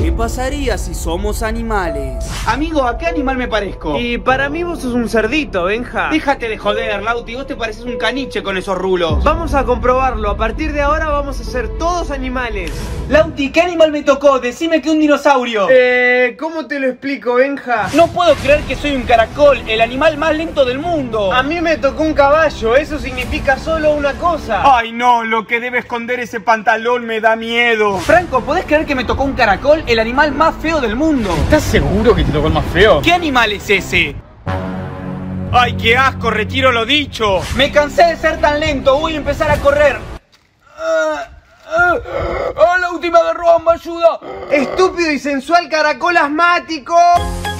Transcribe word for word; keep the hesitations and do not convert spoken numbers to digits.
¿Qué pasaría si somos animales? Amigo, ¿a qué animal me parezco? Y para mí vos sos un cerdito, Benja. Déjate de joder, Lauti, vos te pareces un caniche con esos rulos. Vamos a comprobarlo, a partir de ahora vamos a ser todos animales. Lauti, ¿qué animal me tocó? Decime que un dinosaurio. Eh, ¿cómo te lo explico, Benja? No puedo creer que soy un caracol, el animal más lento del mundo. A mí me tocó un caballo, eso significa solo una cosa. Ay no, lo que debe esconder ese pantalón me da miedo. Franco, ¿podés creer que me tocó un caracol, el animal más feo del mundo? ¿Estás seguro que te tocó el más feo? ¿Qué animal es ese? ¡Ay, qué asco! ¡Retiro lo dicho! Me cansé de ser tan lento, voy a empezar a correr. ¡Ah! ¡Ah! ¡Ah! ¡La última agarró! ¡Me ayuda! ¡Estúpido y sensual caracol asmático!